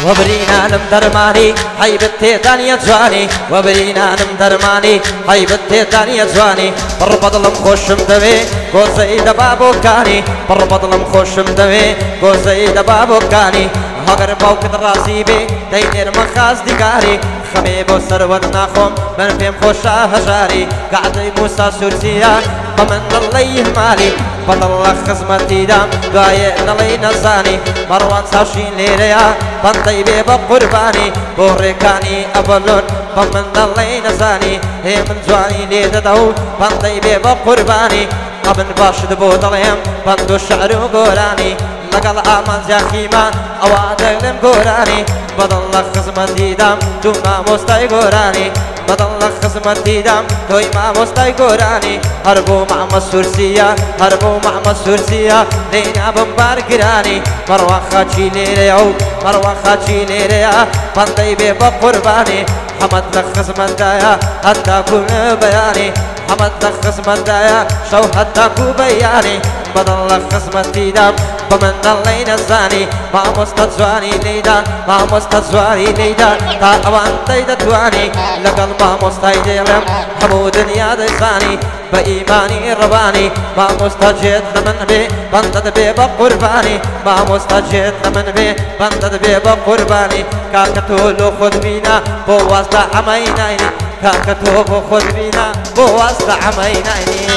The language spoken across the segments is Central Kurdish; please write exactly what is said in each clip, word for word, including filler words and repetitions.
وبرينا نم درماني هيبتي تانية جواني وبرينا نم درماني هيبتي تانية جواني بربضلم خوشم دوي قوزي دبابو كاني بربضلم خوشم دوي قوزي دبابو كاني هاگر باوکت راسی بی دینر مخاز دیگاری خمی بو سرود ناخم من فیم خوشا هجاری قعدی موسا سورسیا بمن دلی مالی بدل خزمتی دام دعای نلی نزانی مروان ساشین لیریا بندی بی بقربانی بورکانی اولون بمن دلی نزانی هی من جوانی لید دو بندی بی بقربانی ابن باشد بودلیم بندو شعر و گورانی لقل آمان زخيما أوادق لم قراني بدل خزمتي دام تو ما مستي قراني بدل خزمتي دام توي ما مستي قراني هربو مع مسورسيا هربو مع مسورسيا لينا بمبار قراني مروان خاتشي ليريو مروان خاتشي ليريا بندي بي بقرباني حمد لك خزمتايا حتى كل بياني حمد لك خزمتايا شو حتى كل بياني بدل خزمتي دام بمن اللي نزاني ما مستزواني ليدا ما مستزواني ليدا تا اوان تيدا تواني لقل ما مستيدلم حمود يا دزاني بإيماني رباني ما مستجد من بي بندد بي بقرباني ما مستجد من بي بندد بي بقرباني كاكتولو خذ بينا بواسطة عمينيني كاكتولو خذ بينا بواسطة عمينيني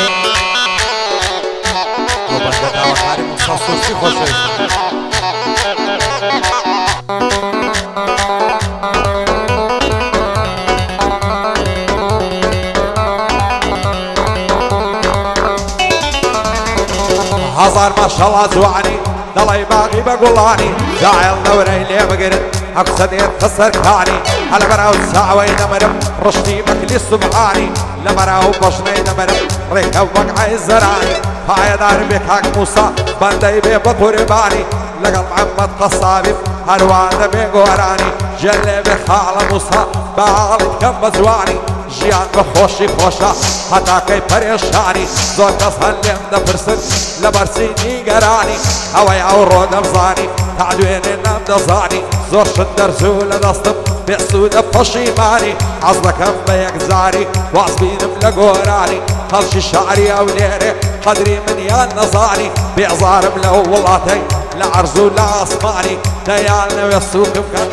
هزار ما شاء الله زواني دلي باقي بقولاني زعل دوري لي بقرد أقصد يتخسر كاني على براو ساعة دمرم رشدي مكلي السبحاني لمراو بشني دمرم ريكا وقع الزراني هاي دار بك حق موسى بندي بي بقرباني لقل محمد قصابي هروان بي قوراني جلي بخال موسى بعالي كم بزواني جيان بخوشي خوشا حتى كي پريشاني زور كسهلم دفرسن لبرسيني قراني هواي عورو دمزاني تعدوين النام دزاني زور شندر زول دستم بيسود بفشيماني عزلكم بيك زاري وعصبين ملقوراني خلشي شعري او ليري قدري من يا نظاني بيعزار ملولاتي لا عرزو لا اسماني ديالنا ويسوق مكان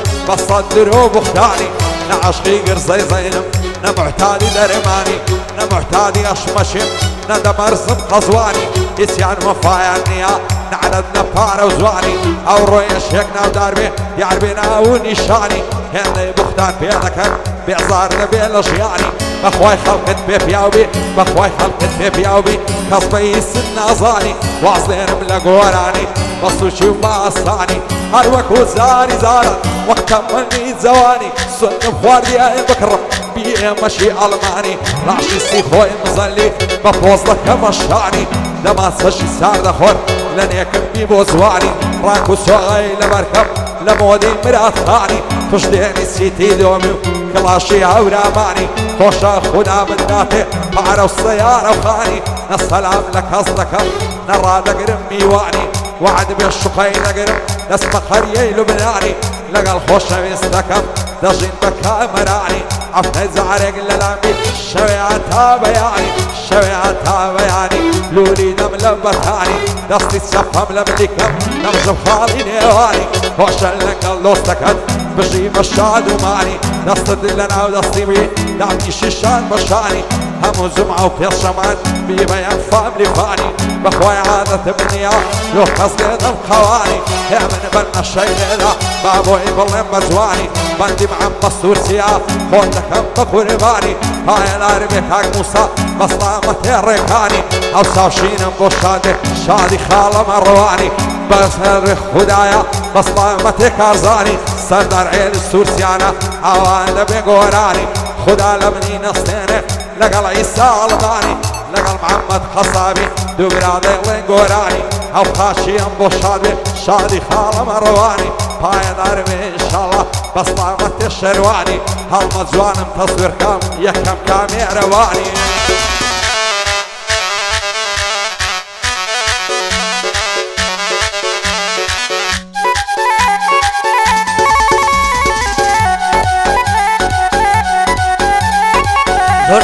بصدرو بختاني نعشقي قرزي زينم نمعتادي درماني نمعتادي اشمشم ندمر صب قزواني اسيان مفايانيا نعددنا فار وزواني او رويش هيكنا وداربي يعربينا ونشاني هنا بختان بيدك بيعزارنا بيلشياني بخواي خلقت بيبياوبي بخواي خلقت بيبياوبي كصبي السنة زاني واصلين ملقوراني بصوشي ومعصاني هروك وزاري زارا وقت مني زواني سن بخواردي اي بكرم بيه مشي الماني راشي سيخوي مزلي بفوزلك مشاني لما تسشي سار دخور لن يكن بيبو زواني راكو سوغي لبركب لمودي مرات خاني تشديني سيتي دومي كلاشي عوراماني خوشا خدا من ناتي بعرو السيارة وخاني نسلام لك أصدقاء نرى دقرم ميواني وعد بالشقي دقرم نسمى خريي لبناني لقى الخوشة بيستكم دجين بكا مراني عفت زعرق للامي شويعتها بياني شويعتها بياني لولي نم لبتاني دستي السفهم لملكم نمزم خالي نيواني خوشا لك اللوستكت بجي مشاد وماني دست دلنا ودستي بي دعمي شيشان بشاني همو زمعة وفي الشمان بيبين فاملي فاني بخواي عادة منيا لو قصد القواني يا من بنا الشي ليلة بابوي بلين بزواني بندي مع مصور سياف خودك بقرباني هاي الارمي حق موسى بصلامة الريكاني او ساشين بوشادي شادي خالة مرواني بسر خدايا بصلامة كارزاني سردار عيل السورسيانا اوان بقوراني خدا لبني نصيني لقل عيسى الباني لقل محمد خصابي دو برادي لنقوراني او خاشي انبو شادي شادي خالة مرواني هاي دارمي ان شاء الله بصلامة الشرواني هالمزوانم تصوير كام يكم كامي رواني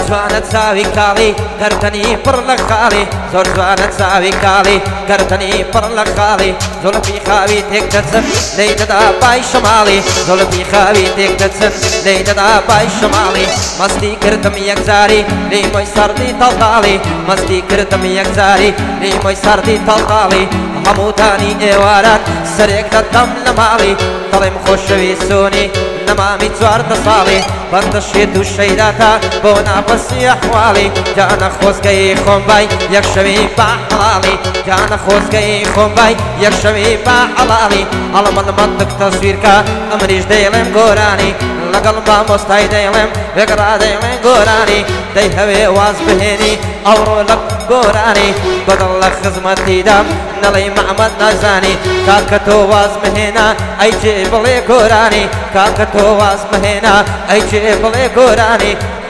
جوانە چاوی کاڵی گەردەنی پڕ لە خاڵی زۆر جوانە چاوی کاڵی گەردەنی پڕ لە خاڵی زۆلفی خاوی تێک دەچن لێی دەدا پای شەماڵی زۆلفی خاوی تێک دەچن لێی دەدا پای شەماڵی مەستی کردم یەکجاری لێی مۆی سەردی تەڵتاڵی مەستی کردم یەکجاری لێی مۆی سەردی تەڵتاڵی هەمووتانی ئێواران سەرێک دەدەم لە ماڵی دەڵێم خۆشەویستونی نەمامی چواردە ساڵی بەندەشێت و شەیداتە بۆ ناپەسی ئەحواڵی جانە خۆزگەی خۆم بای یەک شەوی با حەڵاڵی جانە خۆزگەی خۆم بای یەک شەوی با حەڵاڵی هەڵمەڵمەندک تەسویرکە ئەمریش دەیڵێم گۆرانی لەگەڵ مامۆستای دەیڵێم وێگڕا دەیڵێم گۆرانی دەی هەوێ واز بهێنی ئەوڕۆ لە گۆرانی بەدڵ لە خزمەتیدام نەڵێی محەممەد نازانی کاکە تۆ واز بهێنا ئەی جێ بڵێ گۆرانی کاکە تۆ واز بهێنا ئەی جێ بڵێ گۆرانی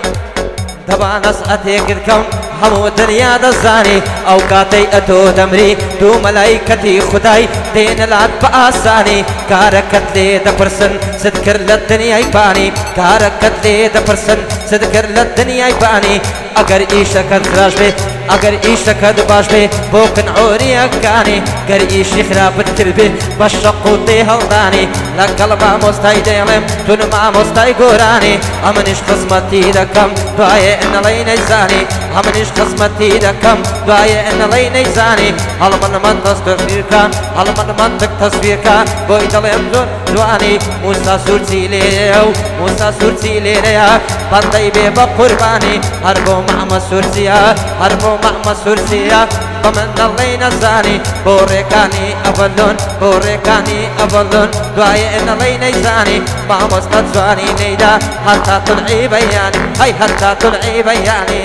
دەبانەس ئەتێکردکەم هەموو دنیا دەزانی ئەو کاتەی ئەتۆ دەمری دوو مەلایکەتی خودای دێنەلات بە ئاسانی کارەکەت لێ دەپرسن چت کرد لە دنیای بانی کارەکەت لێ دەپرسن چت کرد لە دنیای بانی ئەگەر ئیشەکەت خراش بێ ئەگەر ئیشەکەت باش بێ بۆ کنعۆریەکانی گەر ئیشی خراپت کرد بێ بە شەق و دێ هەڵدانی لەگەڵ مامۆستای دەیڵێم تون مامۆستای گۆرانی ئەمنیش خزمەتی دەکەم دوایێ نەڵەی نەیزانی ئەمنیش خزمەتی دەکەم دوایێ نەڵەی نەیزانی هەڵمەڵمەند تەسویرکە هەڵمەڵمەندک تەسویرکە بۆی دەڵێم زۆر جوانی موسا سوورچی لێرەیە و موسا سوورچی لێرەیە بەندەی بێ بە قوربانی هەر بۆ محەممەد سوورچیە هەر بۆ محەممەد سوورچیە بە من دەڵێ نەزانی بۆ ڕێکانی ئەڤەلۆن بۆ ڕێکانی ئەڤەلۆن دوایێ نەڵێ نەیزانی مامۆستا جوانی نەیدا هەتا تولعی بەیانی هەی هەتا تولعی بەیانی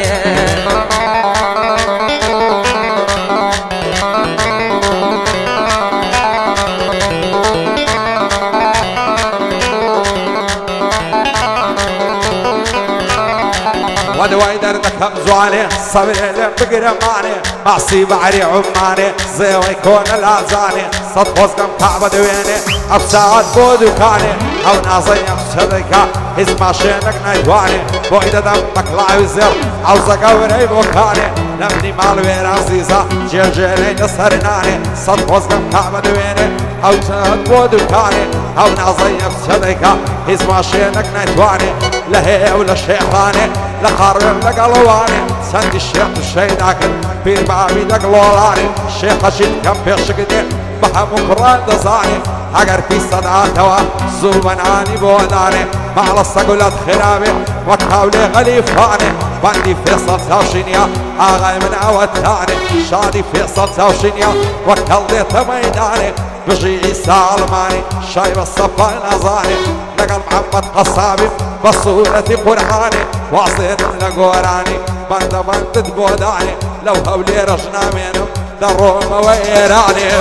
ودواي دردكم زواني صبر لم بقرماني معصي بعري عماني زيوي كون الازاني صد خوزكم كعبة دويني ابساعد بودوكاني او نازي افشدكا هز ماشينك نايواني بويدا دمك لاعي وزير عوزك اوري بوكاني نمني مال وين عزيزة جيل جيلي نصرناني صد خوزكم كعبة دويني او تنهد بودوكاني او نازي افشدكا هز ماشينك نايواني لهي ولا شيخاني لقارب لقلواني سند الشيخ الشيداكن بير بابي دقلولاني الشيخ شيد كم بيشقدي بحمو قران دزاني اگر في صدعاتوا زوبناني بوداني مع الصقولات خرابي وكاولي غليفاني باندي فيصل تاوشينيا اغاي من عواتاني شادي فيصل تاوشينيا وكالدي تميداني بجي عيسى الماني شايب الصفا نظاني لقل محمد قصابي بصورة قرآني واصل لقوراني بند بند تبوداني لو هولي رجنا منهم دروم ويراني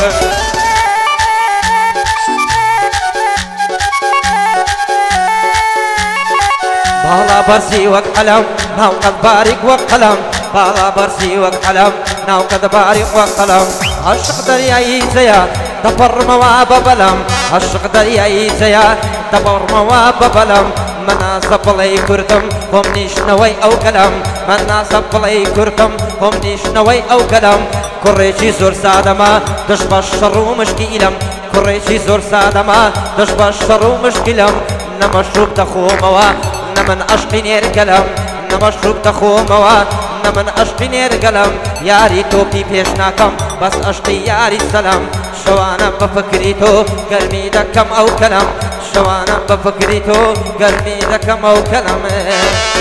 بالا برسي وقلم ناو قد بارك وقلم بالا برسي وقلم ناو قد بارك وقلم عشق درياي زيا دبر مواب بلم عشق درياي زيا دبر مواب بلم مناسب لي كرتم هم نشنوي او كلام مناسب لي كرتم هم نشنوي او كلام كريشي زور سادما دشبا الشر ومشكيلم كريشي زور سادما دشبا الشر ومشكيلم نمشروب تخوموا نمن اشقي نير كلام نمشروب تخوموا نمن اشقي نير كلام ياري توبي بيشناكم بس اشقي ياري سلام شوانا بفكري تو قلبي دكم او كلام شوانا بفكري تو قلبي دكم او كلام